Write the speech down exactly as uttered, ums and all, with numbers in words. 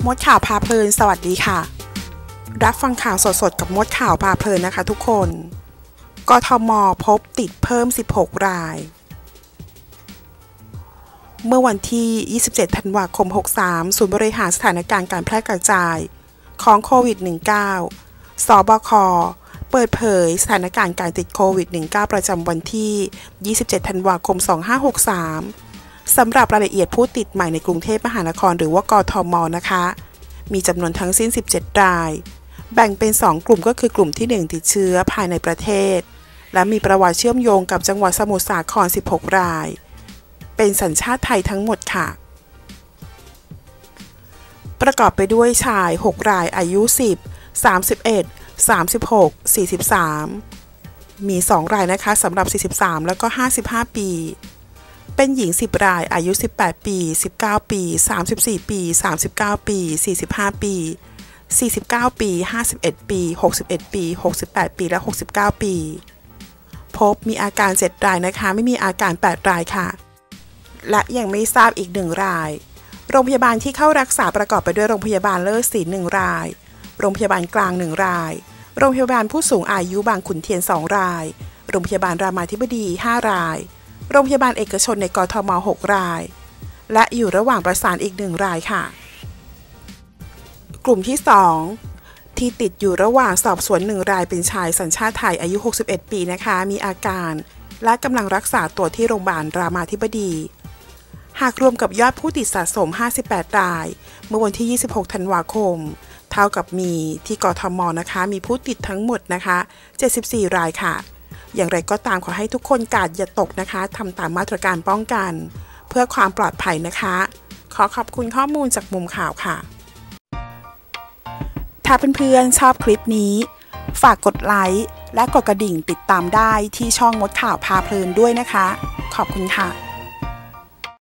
มดข่าวพาเพลินสวัสดีค่ะรับฟังข่าวสดๆกับมดข่าวพาเพลินนะคะทุกคนกทม.พบติดเพิ่มสิบหกรายเมื่อวันที่ยี่สิบเจ็ดธันวาคมหกสามศูนย์บริหารสถานการณ์การแพร่กระจายของโควิด สิบเก้า สบค.เปิดเผยสถานการณ์การติดโควิด สิบเก้า ประจำวันที่ยี่สิบเจ็ดธันวาคมสองพันห้าร้อยหกสิบสามสำหรับรายละเอียดผู้ติดใหม่ในกรุงเทพมหานครหรือว่ากทม.นะคะมีจำนวนทั้งสิ้นสิบเจ็ดรายแบ่งเป็นสองกลุ่มก็คือกลุ่มที่หนึ่งติดเชื้อภายในประเทศและมีประวัติเชื่อมโยงกับจังหวัดสมุทรสาครสิบหกรายเป็นสัญชาติไทยทั้งหมดค่ะประกอบไปด้วยชายหกรายอายุสิบ สามสิบเอ็ด สามสิบหก สี่สิบสามมีสองรายนะคะสำหรับสี่สิบสามแล้วก็ห้าสิบห้าปีเป็นหญิงสิบรายอายุสิบแปดปีสิบเก้าปีสามสิบสี่ปีสามสิบเก้าปีสี่สิบห้าปีสี่สิบเก้าปีห้าสิบเอ็ดปีหกสิบเอ็ดปีหกสิบแปดปีและหกสิบเก้าปีพบมีอาการเจ็ดรายนะคะไม่มีอาการแปดรายค่ะและยังไม่ทราบอีกหนึ่งรายโรงพยาบาลที่เข้ารักษาประกอบไปด้วยโรงพยาบาลเลิศศิลป์หนึ่งรายโรงพยาบาลกลางหนึ่งรายโรงพยาบาลผู้สูงอายุบางขุนเทียนสองรายโรงพยาบาลรามาธิบดีห้ารายโรงพยาบาลเอกชนในกทมหกรายและอยู่ระหว่างประสานอีกหนึ่งรายค่ะกลุ่มที่สองที่ติดอยู่ระหว่างสอบสวนหนึ่งรายเป็นชายสัญชาติไทยอายุหกสิบเอ็ดปีนะคะมีอาการและกำลังรักษาตัวที่โรงพยาบาลรามาธิบดีหากรวมกับยอดผู้ติดสะสมห้าสิบแปดรายเมื่อวันที่ยี่สิบหกธันวาคมเท่ากับมีที่กทมนะคะมีผู้ติดทั้งหมดนะคะเจ็ดสิบสี่รายค่ะอย่างไรก็ตามขอให้ทุกคนกาดอย่าตกนะคะทำตามมาตรการป้องกันเพื่อความปลอดภัยนะคะขอขอบคุณข้อมูลจากมุมข่าวค่ะถ้าเพื่อนๆชอบคลิปนี้ฝากกดไลค์และกดกระดิ่งติดตามได้ที่ช่องมดข่าวพาเพลินด้วยนะคะขอบคุณค่ะ